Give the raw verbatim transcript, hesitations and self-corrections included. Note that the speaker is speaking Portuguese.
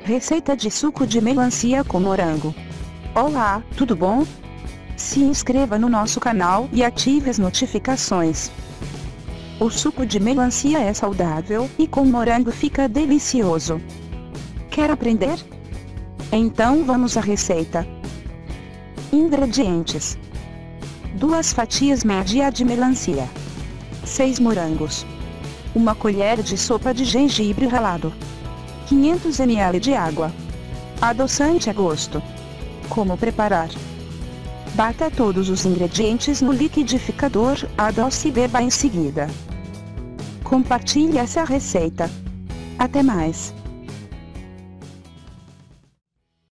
Receita de suco de melancia com morango. Olá, tudo bom? Se inscreva no nosso canal e ative as notificações. O suco de melancia é saudável e com morango fica delicioso. Quer aprender? Então vamos à receita. Ingredientes: duas fatias médias de melancia, seis morangos, uma colher de sopa de gengibre ralado, quinhentos mililitros de água, adoçante a gosto. Como preparar? Bata todos os ingredientes no liquidificador, adoce e beba em seguida. Compartilhe essa receita. Até mais!